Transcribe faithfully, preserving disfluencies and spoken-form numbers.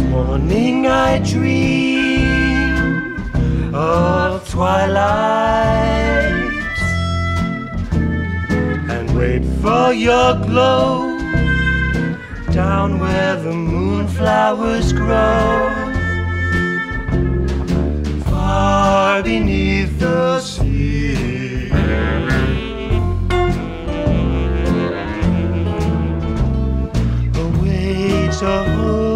Morning I dream of twilight and wait for your glow down where the moonflowers grow, far beneath the sea. Awaits a hope